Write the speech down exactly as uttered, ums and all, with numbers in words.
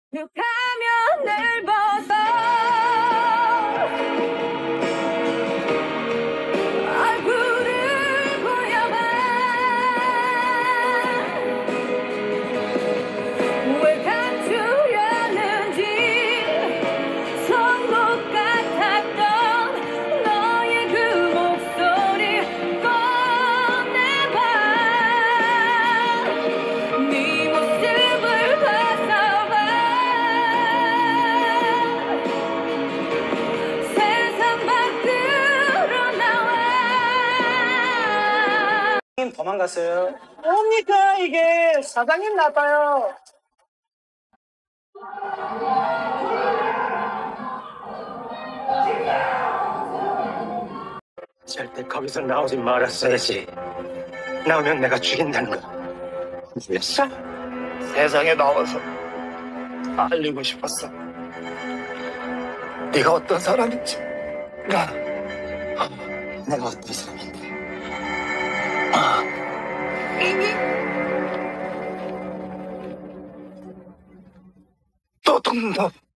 가면을 벗어 얼굴을 보여봐. 왜 감추려는지 선곡 같았던 너의 그 목소리 꺼내봐. 네 모습을 벗어봐. 세상 밖으로 나와. 도망갔어요. 뭡니까 이게? 사장님 나빠요. 절대 거기서 나오지 말았어야지. 나오면 내가 죽인다는 거 뭐였어? 세상에 나와서 알리고 싶었어. 네가 어떤 사람인지. 나 내가 어떤 사람인데. 아. 도둑놈.